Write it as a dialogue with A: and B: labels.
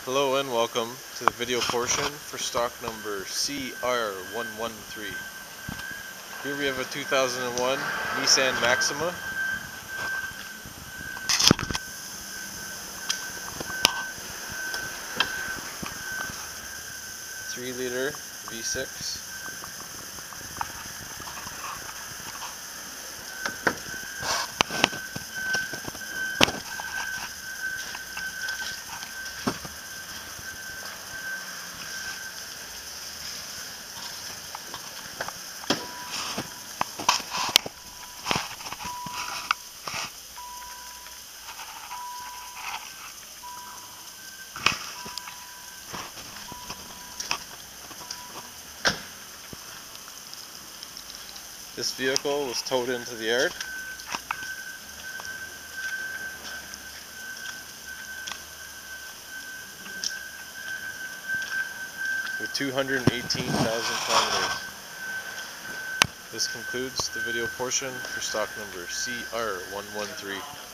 A: Hello and welcome to the video portion for stock number CR113. Here we have a 2001 Nissan Maxima. .3-liter V6. This vehicle was towed into the yard. With 218,000 kilometers. This concludes the video portion for stock number CR113.